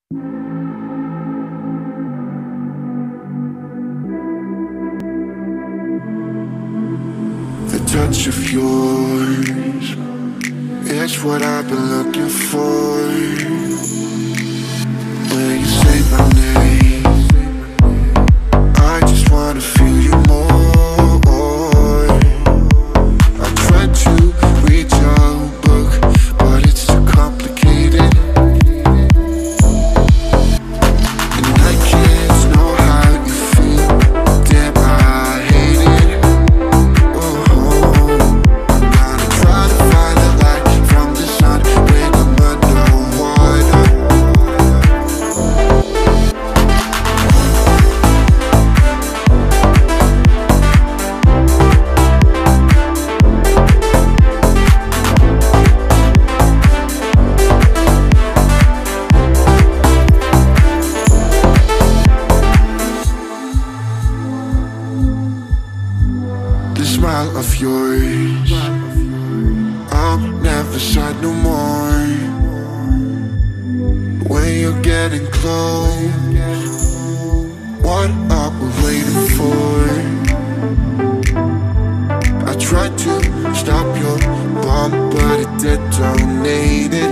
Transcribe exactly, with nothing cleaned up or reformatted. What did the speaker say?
The touch of yours, it's what I've been looking for. When you say my name, I just wanna feel you more. I tried to read your book, but it's too complicated, and I can't know how you feel. Damn, I hate it. Oh, I'm gonna try to find the light from the sun when I'm underwater. The smile of yours, I'm never sad no more. When you're getting close, what are we waiting for? I tried to stop your bomb, but it detonated.